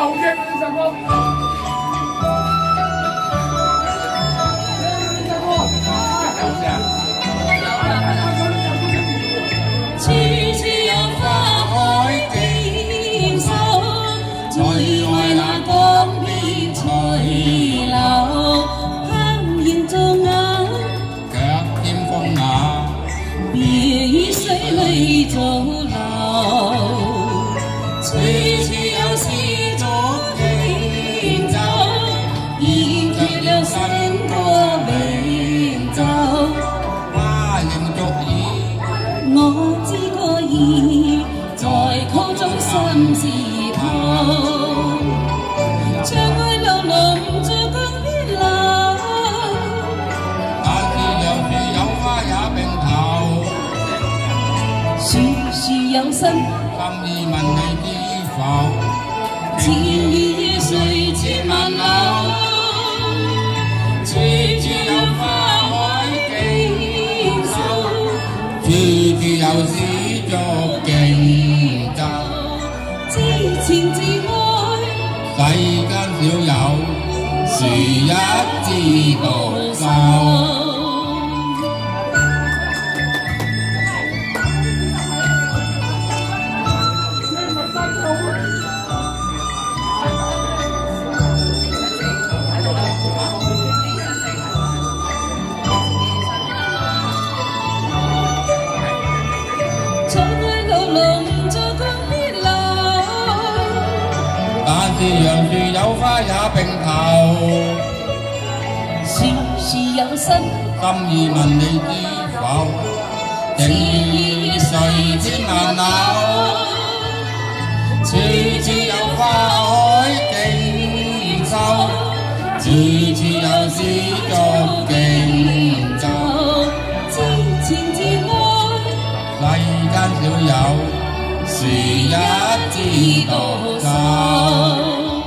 好聽呢首歌。 處處有花海景秀，最愛那江邊隨流，香豔做眼， 腳添風雅， 別於水裏做流。處處有絲竹輕奏，現缺了聲歌鳴奏。 花影足矣。 我知個意，在曲中心事透。唱愛流龍在江邊流， 但是楊樹有花也並頭， 樹樹有心， 心意問你知否？ 千與夜誰千萬縷，處處有花海景秀。 處處有絲竹競奏， 知情自愛， 世間少有誰一枝獨秀。 唱愛流龍在江邊流， 但是楊樹有花也並頭， 樹樹有心， 心意問你知否？情意誰千萬縷，處處有花海景秀，處處有絲竹競奏。 知情自愛， 世間少有誰一枝獨秀。